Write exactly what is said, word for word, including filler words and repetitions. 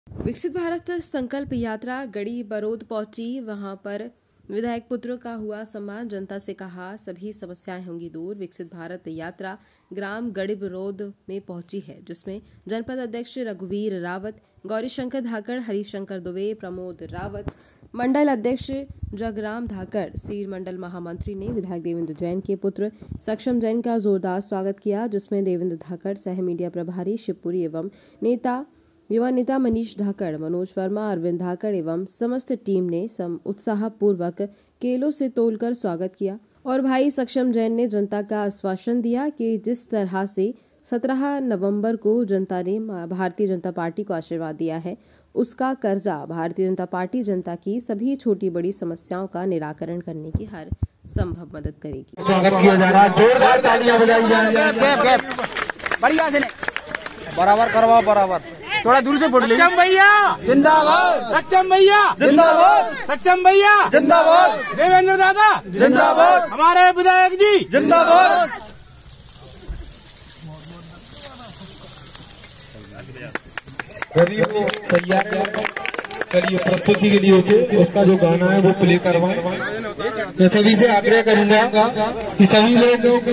विकसित भारत संकल्प यात्रा गड़ी बरोद पहुंची। वहां पर विधायक पुत्र का हुआ सम्मान। जनता से कहा सभी समस्याएं होंगी दूर। विकसित भारत यात्रा ग्राम गड़ी बरोद में पहुंची है, जिसमें जनपद अध्यक्ष रघुवीर रावत, गौरीशंकर धाकड़, हरिशंकर दुबे, प्रमोद रावत, मंडल अध्यक्ष जगराम धाकड़, सीर मंडल महामंत्री ने विधायक देवेंद्र जैन के पुत्र सक्षम जैन का जोरदार स्वागत किया, जिसमें देवेंद्र धाकड़, सह मीडिया प्रभारी शिवपुरी एवं नेता युवा नेता मनीष धाकड़, मनोज वर्मा, अरविंद धाकड़ एवं समस्त टीम ने सम उत्साहपूर्वक केलों से तोलकर स्वागत किया। और भाई सक्षम जैन ने जनता का आश्वासन दिया कि जिस तरह से सत्रह नवंबर को जनता ने भारतीय जनता पार्टी को आशीर्वाद दिया है, उसका कर्जा भारतीय जनता पार्टी जनता की सभी छोटी बड़ी समस्याओं का निराकरण करने की हर संभव मदद करेगी। स्वागत किया जा रहा है, जोरदार तालियां बजाई जा रही हैं। बढ़िया से बराबर करवाओ, बराबर थोड़ा दूर से फोटो ले। सक्षम भैया जिंदाबाद, सक्षम भैया जिंदाबाद, सक्षम भैया जिंदाबाद, देवेंद्र दादा जिंदाबाद, हमारे विधायक जी जिंदाबाद। करिए वो तैयार करिए प्रस्तुति के लिए उसे उसका जो गाना है वो प्ले करवाएं। मैं सभी से आग्रह करूंगा कि सभी लोग